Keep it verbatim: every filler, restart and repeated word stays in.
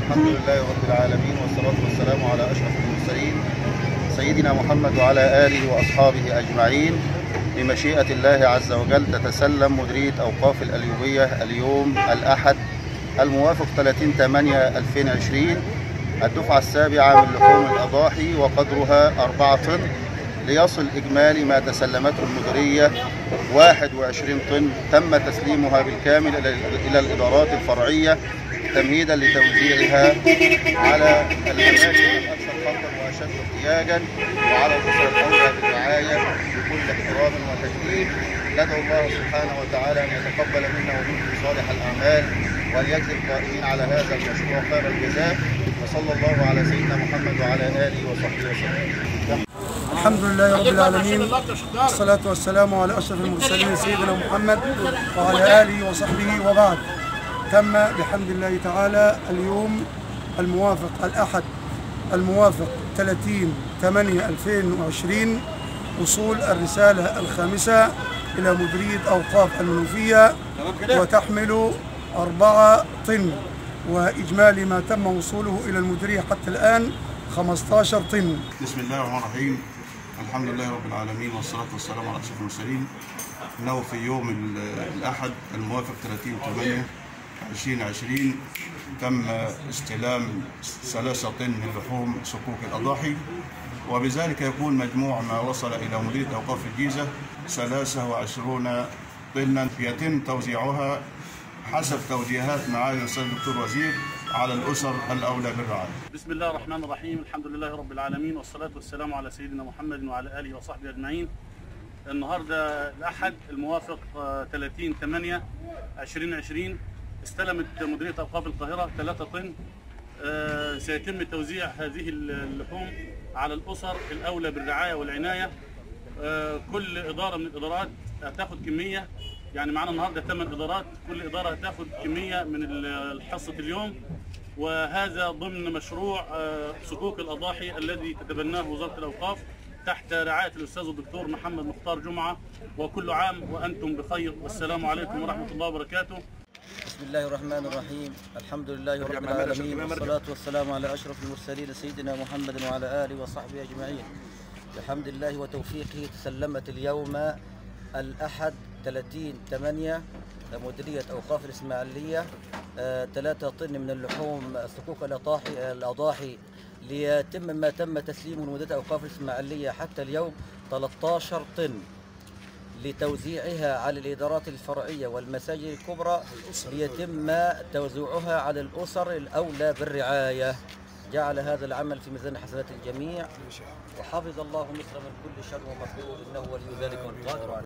الحمد لله رب العالمين، والصلاة والسلام على أشرف المرسلين سيدنا محمد وعلى آله وأصحابه أجمعين. بمشيئة الله عز وجل تتسلم مديرية أوقاف الأليوبية اليوم الأحد الموافق ثلاثين ثمانية ألفين وعشرين الدفعة السابعة من لحوم الأضاحي وقدرها أربعة طن، ليصل إجمالي ما تسلمته المديرية واحد وعشرين طن تم تسليمها بالكامل إلى الإدارات الفرعية تمهيدا لتوزيعها على الأماكن الأكثر خطرا وأشد احتياجا وعلى الأسر الأولى بالرعاية بكل احترام وتكريم. ندعو الله سبحانه وتعالى أن يتقبل منا ومنكم صالح الأعمال وأن يجزي القائمين على هذا المشروع خير الجزاء، وصلى الله على سيدنا محمد وعلى آله وصحبه وسلم. الحمد لله رب العالمين، والصلاة والسلام على أشرف المرسلين سيدنا محمد وعلى آله وصحبه وبعد. تم بحمد الله تعالى اليوم الموافق الأحد الموافق ثلاثين ثمانية ألفين وعشرين وصول الرسالة الخامسة إلى مديرية أوقاف المنوفية، وتحمل أربعة طن، وإجمالي ما تم وصوله إلى المديرية حتى الآن خمسة عشر طن. بسم الله الرحمن الرحيم، الحمد لله رب العالمين، والصلاة والسلام على أشرف المرسلين. إنه في يوم الأحد الموافق ثلاثين ثمانية ألفين وعشرين تم استلام ثلاثة طن من لحوم صكوك الأضاحي، وبذلك يكون مجموع ما وصل إلى مديرية أوقاف الجيزة ثلاثة وعشرين طنا، يتم توزيعها حسب توجيهات معالي الأستاذ الدكتور وزير على الأسر الأولى بالرعاية. بسم الله الرحمن الرحيم، الحمد لله رب العالمين، والصلاة والسلام على سيدنا محمد وعلى آله وصحبه أجمعين. النهارده الأحد الموافق ثلاثين ثمانية ألفين وعشرين استلمت مديرية أوقاف القاهرة ثلاثة طن. آه سيتم توزيع هذه اللحوم على الأسر الأولى بالرعاية والعناية. آه كل إدارة من الإدارات هتاخد كمية، يعني معنا النهارده ثمان إدارات، كل إدارة هتاخد كمية من حصة اليوم، وهذا ضمن مشروع آه صكوك الأضاحي الذي تتبناه وزارة الأوقاف تحت رعاية الأستاذ الدكتور محمد مختار جمعة. وكل عام وأنتم بخير، والسلام عليكم ورحمة الله وبركاته. بسم الله الرحمن الرحيم، الحمد لله رب العالمين، والصلاة والسلام على أشرف المرسلين سيدنا محمد وعلى آله وصحبه أجمعين. بحمد الله وتوفيقه تسلمت اليوم الأحد ثلاثين ثمانية مديرية أوقاف الإسماعيلية ثلاثة طن من اللحوم صكوك الأضاحي الأضاحي ليتم ما تم تسليمه لمديرية أوقاف الإسماعيلية حتى اليوم ثلاثة عشر طن، لتوزيعها على الإدارات الفرعية والمساجد الكبرى ليتم توزيعها على الأسر الأولى بالرعاية. جعل هذا العمل في ميزان حسنات الجميع، وحفظ الله مصر من كل شر ومكروه، إنه ولي ذلك والقادر عليه.